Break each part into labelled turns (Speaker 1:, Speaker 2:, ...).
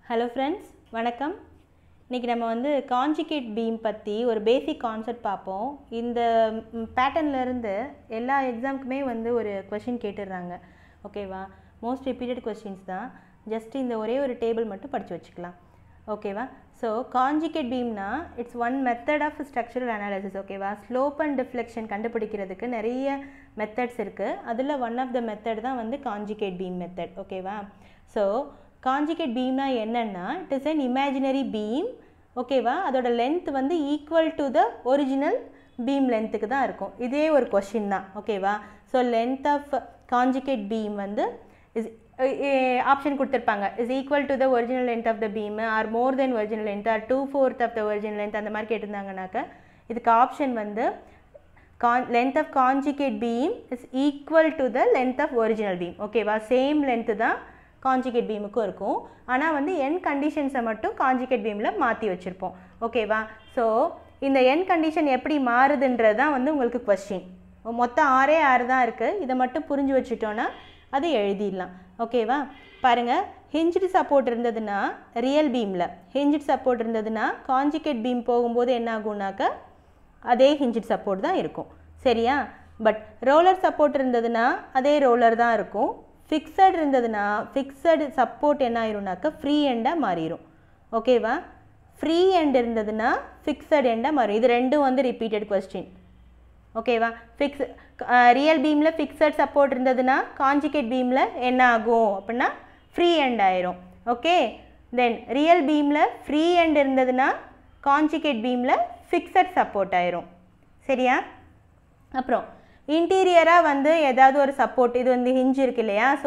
Speaker 1: Hello friends, வணக்கம். இன்னைக்கு நம்ம வந்து கான்ஜுகேட் பீம் பத்தி ஒரு பேசிக் கான்செப்ட் பாப்போம். இந்த பேட்டர்ன்ல இருந்து எல்லா எக்ஸாம்க்குமே வந்து ஒரு क्वेश्चन கேட்டிருந்தாங்க. ஓகேவா? மோஸ்ட் ரிப்பீட்டட் क्वेश्चंस தான். ஜஸ்ட் இந்த ஒரே ஒரு டேபிள் மட்டும் படிச்சு வச்சுக்கலாம். ஓகேவா? So conjugate beamனா it's one method of structural analysis. ஓகேவா? slope and deflection கண்டுபிடிக்கிறதுக்கு நிறைய மெத்தட்ஸ் இருக்கு. அதுல one of the method தான் வந்து conjugate beam method. ஓகேவா? So conjugate beam na என்னன்னா it is an imaginary beam. ஓகேவா? அதோட length வந்து equal to the original beam length க்கு தான் இருக்கும். இதே ஒரு क्वेश्चन தான். ஓகேவா? So length of conjugate beam வந்து is ஆப்ஷன் கொடுத்திருப்பாங்க is equal to the original length of the beam or more than original length or 2/4 of the original length அந்த மாதிரி கேட்டிருந்தாங்கனாக்க இதுக்கு ஆப்ஷன் வந்து length of conjugate beam is equal to the length of original beam. ஓகேவா? Same length தான் conjugate பீமுக்கும் இருக்கும். ஆனால் வந்து என் கண்டிஷன்ஸை மட்டும் கான்ஜுகேட் பீமில் மாற்றி வச்சுருப்போம். ஓகேவா? ஸோ இந்த என் கண்டிஷன் எப்படி மாறுதுன்றது தான் வந்து உங்களுக்கு கொஸ்டின். மொத்தம் 6 தான் இருக்குது. இதை மட்டும் புரிஞ்சு வச்சுட்டோன்னா அதை எழுதிடலாம். ஓகேவா? பாருங்கள், ஹிஞ்ச்டு சப்போர்ட் இருந்ததுன்னா ரியல் பீமில் ஹிஞ்ச்டு சப்போர்ட் இருந்ததுன்னா கான்ஜுகேட் பீம் போகும்போது என்ன ஆகும்னாக்க அதே ஹிஞ்ச்டு சப்போர்ட் தான் இருக்கும். சரியா? பட் ரோலர் சப்போர்ட் இருந்ததுன்னா அதே ரோலர் தான் இருக்கும். ஃபிக்ஸட் இருந்ததுன்னா ஃபிக்ஸடு சப்போர்ட் என்ன ஆயிரும்னாக்க ஃப்ரீ எண்டாக மாறிடும். ஓகேவா? ஃப்ரீ எண்ட் இருந்ததுன்னா ஃபிக்ஸட் எண்டாக மாறும். இது ரெண்டும் வந்து ரிப்பீட்டட் கொஸ்டின். ஓகேவா? ரியல் பீமில் ஃபிக்ஸட் சப்போர்ட் இருந்ததுன்னா கான்ஜுகேட் பீமில் என்ன ஆகும் அப்படின்னா ஃப்ரீ எண்ட் ஆயிரும். ஓகே, தென் ரியல் பீமில் ஃப்ரீ எண்ட் இருந்ததுன்னா கான்ஜுகேட் பீமில் ஃபிக்ஸட் சப்போர்ட் ஆயிரும். சரியா? அப்புறம் இன்டீரியராக வந்து ஏதாவது ஒரு சப்போர்ட், இது வந்து ஹிஞ்ச் இருக்கு இல்லையா? ஸோ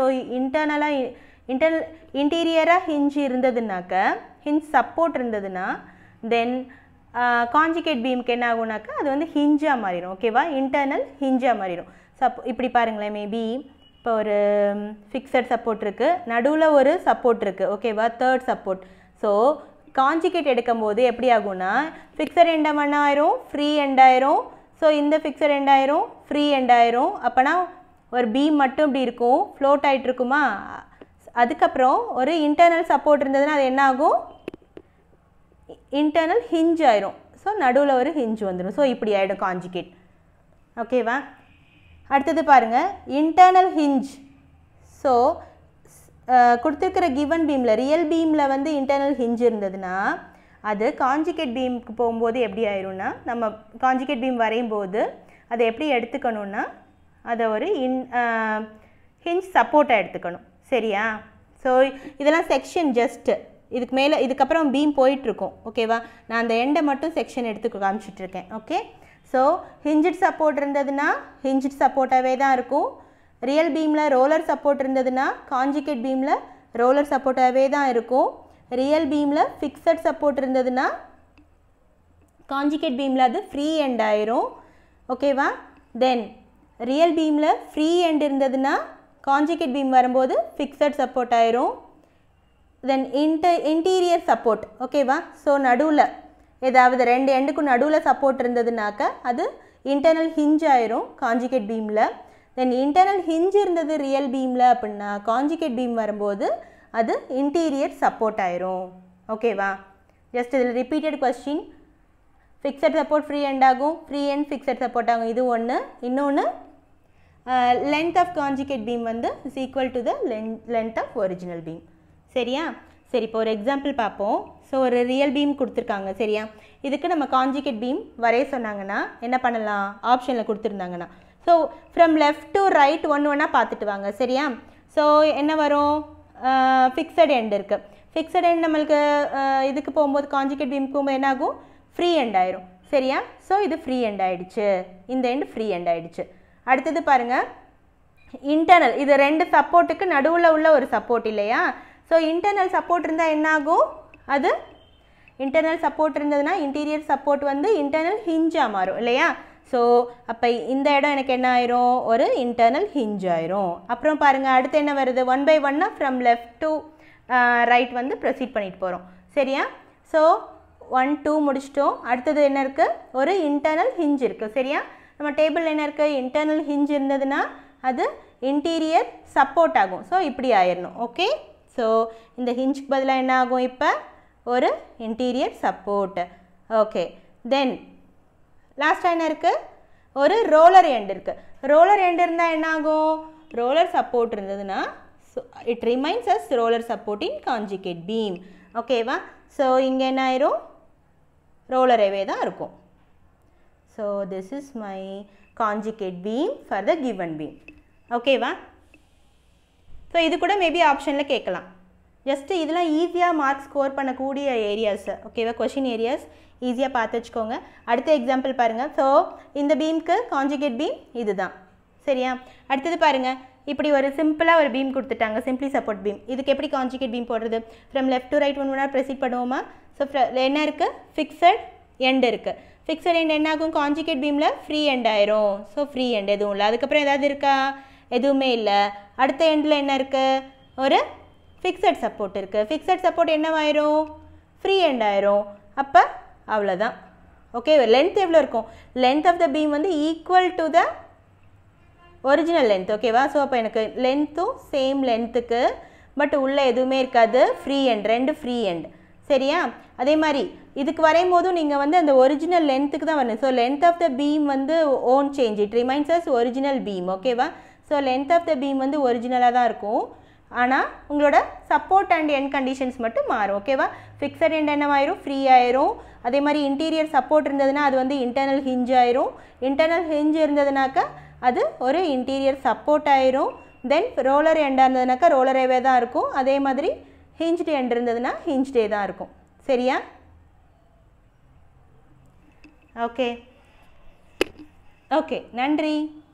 Speaker 1: இன்டீரியராக ஹிஞ்ச் இருந்ததுனாக்க ஹிஞ்ச் சப்போர்ட் இருந்ததுன்னா தென் கான்ஜுகேட் பீமுக்கு என்ன ஆகும்னாக்கா அது வந்து ஹிஞ்சாக மாறிடும். ஓகேவா? இன்டர்னல் ஹிஞ்சாக மாறிடும். இப்படி பாருங்களேன், மேபி இப்போ ஒரு ஃபிக்ஸட் சப்போர்ட் இருக்குது, நடுவில் ஒரு சப்போர்ட் இருக்குது. ஓகேவா? Third support. ஸோ கான்ஜுகேட் எடுக்கும் போது எப்படி ஆகும்னா ஃபிக்ஸட் எண்ட் என்ன ஆயிரும்? ஃப்ரீ எண்ட் ஆயிரும். ஸோ இந்த ஃபிக்ஸட் எண்ட் ஆயிரும், ஃப்ரீ எண்ட் ஆயிரும். அப்போனா ஒரு பீம் மட்டும் இப்படி இருக்கும், ஃப்ளோட் ஆகிட்டு இருக்குமா? அதுக்கப்புறம் ஒரு இன்டர்னல் சப்போர்ட் இருந்ததுன்னா அது என்ன ஆகும்? இன்டர்னல் ஹிஞ்ச் ஆயிரும். ஸோ நடுவில் ஒரு ஹிஞ்ச் வந்துடும். ஸோ இப்படி ஆகிடும் கான்ஜுகேட். ஓகேவா? அடுத்தது பாருங்கள், இன்டர்னல் ஹிஞ்ச். ஸோ கொடுத்துருக்கிற கிவன் பீமில் ரியல் பீமில் வந்து இன்டர்னல் ஹிஞ்ச் இருந்ததுன்னா அது கான்ஜுகேட் பீமுக்கு போகும்போது எப்படி ஆயிரும்னா நம்ம கான்ஜுகேட் பீம் வரையும் போது அதை எப்படி எடுத்துக்கணும்னா அதை ஒரு ஹிஞ்ச் சப்போர்ட்டாக எடுத்துக்கணும். சரியா? ஸோ இதெல்லாம் செக்ஷன் ஜஸ்ட்டு இதுக்கு மேலே இதுக்கப்புறம் பீம் போயிட்டுருக்கோம். ஓகேவா? நான் அந்த எண்டை மட்டும் செக்ஷன் எடுத்து காமிச்சிட்ருக்கேன். ஓகே, ஸோ ஹிஞ்சிட் சப்போர்ட் இருந்ததுன்னா ஹிஞ்சிட் சப்போர்ட்டாகவே தான் இருக்கும். ரியல் பீமில் ரோலர் சப்போர்ட் இருந்ததுன்னா கான்ஜுகேட் பீமில் ரோலர் சப்போர்ட்டாகவே தான் இருக்கும். ரியல் பீமில் ஃபிக்ஸட் சப்போர்ட் இருந்ததுன்னா கான்ஜுகேட் பீமில் அது ஃப்ரீ எண்ட் ஆயிரும். ஓகேவா? தென் ரியல் பீமில் ஃப்ரீ எண்ட் இருந்ததுன்னா கான்ஜுகேட் பீம் வரும்போது ஃபிக்ஸட் சப்போர்ட் ஆயிரும். Then interior support. ஓகேவா? ஸோ நடுவில் ஏதாவது ரெண்டு எண்டுக்கும் நடுவில் சப்போர்ட் இருந்ததுனாக்க அது இன்டர்னல் ஹிஞ்ச் ஆயிரும் கான்ஜுகேட் பீமில். தென் இன்டர்னல் ஹிஞ்ச் இருந்தது ரியல் பீமில் அப்படின்னா கான்ஜுகேட் பீம் வரும்போது அது இன்டீரியர் சப்போர்ட் ஆயிரும். ஓகேவா? ஜஸ்ட் இதில் repeated question. Fixed support free end ஆகும், ஃப்ரீ எண்ட் ஃபிக்ஸட் சப்போர்ட் ஆகும். இது ஒன்று. இன்னொன்று லென்த் ஆஃப் கான்ஜுகேட் பீம் வந்து is equal to the length of original beam. சரியா? சரி, இப்போ ஒரு எக்ஸாம்பிள் பார்ப்போம். ஸோ ஒரு ரியல் பீம் கொடுத்துருக்காங்க. சரியா? இதுக்கு நம்ம கான்ஜுகேட் பீம் வரைய சொன்னாங்கன்னா என்ன பண்ணலாம்? ஆப்ஷனில் கொடுத்துருந்தாங்கன்னா so from left to right ஒன்று பார்த்துட்டு வாங்க. சரியா? ஸோ என்ன வரும்? ஃபிக்ஸட் எண்ட் இருக்குது. ஃபிக்ஸட் எண்ட் நம்மளுக்கு இதுக்கு போகும்போது கான்ஜுகேட் பீமுக்கு போகும்போது என்ன ஆகும்? ஃப்ரீ எண்ட் ஆயிரும். சரியா? ஸோ இது ஃப்ரீ எண்ட் ஆயிடுச்சு, இந்த எண்ட் ஃப்ரீ எண்ட் ஆயிடுச்சு. அடுத்தது பாருங்கள், இன்டர்னல். இது ரெண்டு சப்போர்ட்டுக்கு நடுவில் உள்ள ஒரு சப்போர்ட் இல்லையா? ஸோ இன்டர்னல் சப்போர்ட் இருந்தால் என்ன ஆகும்? அது இன்டர்னல் சப்போர்ட் இருந்ததுன்னா இன்டீரியர் சப்போர்ட் வந்து இன்டர்னல் ஹிஞ்சாக மாறும் இல்லையா? ஸோ அப்போ இந்த இடம் எனக்கு என்ன ஆயிரும்? ஒரு இன்டர்னல் ஹிஞ்ச் ஆயிரும். அப்புறம் பாருங்கள், அடுத்து என்ன வருது? 1 by 1 from left to right வந்து ப்ரொசீட் பண்ணிட்டு போகிறோம். சரியா? ஸோ 1 2 முடிச்சிட்டோம். அடுத்தது என்ன இருக்குது? ஒரு இன்டர்னல் ஹிஞ்ச் இருக்குது. சரியா? நம்ம டேபிள் என்ன இருக்குது? இன்டர்னல் ஹிஞ்ச் இருந்ததுன்னா அது இன்டீரியர் சப்போர்ட் ஆகும். ஸோ இப்படி ஆயிடணும். ஓகே, ஸோ இந்த ஹிஞ்சுக்கு பதிலாக என்ன ஆகும் இப்போ ஒரு இன்டீரியர் சப்போர்ட். ஓகே, தென் லாஸ்ட்டாக என்ன இருக்குது, ஒரு ரோலர் எண்ட் இருக்குது. ரோலர் எண்ட் இருந்தால் என்ன ஆகும், ரோலர் சப்போர்ட் இருந்ததுன்னா it remains as roller support in conjugate beam. ஓகேவா? ஸோ இங்கே என்ன ஆயிரும், ரோலரவே தான் இருக்கும். So this is my conjugate beam for the given beam. ஓகேவா? ஸோ இது கூட மேபி ஆப்ஷனில் கேட்கலாம். ஜஸ்ட்டு இதெல்லாம் ஈஸியாக மார்க் ஸ்கோர் பண்ணக்கூடிய ஏரியாஸ். ஓகேவா? கொஷின் ஏரியாஸ் ஈஸியாக பார்த்து வச்சுக்கோங்க. அடுத்த எக்ஸாம்பிள் பாருங்கள். ஸோ இந்த பீமுக்கு கான்ஜுகேட் பீம் இது தான். சரியா? அடுத்தது பாருங்கள், இப்படி ஒரு சிம்பிளாக ஒரு பீம் கொடுத்துட்டாங்க, சிம்பிளி சப்போர்ட் பீம். இதுக்கு எப்படி கான்ஜுகேட் பீம் போடுறது, ஃப்ரம் லெஃப்ட் டு ரைட் 1 மணி நேரம் ப்ரெசிட் பண்ணுவோமா? ஸோ என்ன இருக்குது, ஃபிக்ஸட் எண்ட் இருக்குது. ஃபிக்ஸட் எண்ட் என்ன ஆகும், கான்ஜுகேட் பீமில் ஃப்ரீ எண்ட் ஆயிரும். ஸோ ஃப்ரீ எண்ட் எதுவும் இல்லை. அதுக்கப்புறம் ஏதாவது இருக்கா, எதுவுமே இல்லை. அடுத்த எண்டில் என்ன இருக்குது, ஒரு ஃபிக்ஸட் சப்போர்ட் இருக்குது. ஃபிக்ஸட் சப்போர்ட் என்னவாயிரும், ஃப்ரீ எண்ட் ஆயிரும். அப்போ அவ்வளோதான். ஓகே, லென்த் எவ்வளோ இருக்கும், லென்த் ஆஃப் த பீம் வந்து equal to the original length. ஓகேவா? ஸோ அப்போ எனக்கு லென்த்தும் சேம் லென்த்துக்கு, பட் உள்ளே எதுவுமே இருக்காது, ஃப்ரீ எண்ட், ரெண்டு ஃப்ரீ எண்ட். சரியா? அதே மாதிரி இதுக்கு வரையும் போதும் நீங்கள் வந்து அந்த ஒரிஜினல் லென்த்துக்கு தான் வரணும். So length of the beam வந்து own change, it remains as original beam. ஓகேவா? So length of the beam வந்து ஒரிஜினலாக தான் இருக்கும், ஆனால் உங்களோட சப்போர்ட் அண்ட் எண்ட் கண்டிஷன்ஸ் மட்டும் மாறும். ஓகேவா? ஃபிக்ஸட் எண்ட் என்னவாயிரும், ஃப்ரீ ஆயிரும். அதே மாதிரி இன்டீரியர் சப்போர்ட் இருந்ததுன்னா அது வந்து இன்டர்னல் ஹிஞ்ச் ஆயிரும். இன்டர்னல் ஹிஞ்ச் இருந்ததுனாக்கா அது ஒரு இன்டீரியர் சப்போர்ட் ஆயிரும். தென் ரோலர் எண்டாக இருந்ததுனாக்கா ரோலரேவே தான் இருக்கும். அதே மாதிரி ஹிஞ்ச்டு எண்ட் இருந்ததுன்னா ஹிஞ்ச்டே தான் இருக்கும். சரியா? ஓகே, ஓகே, நன்றி.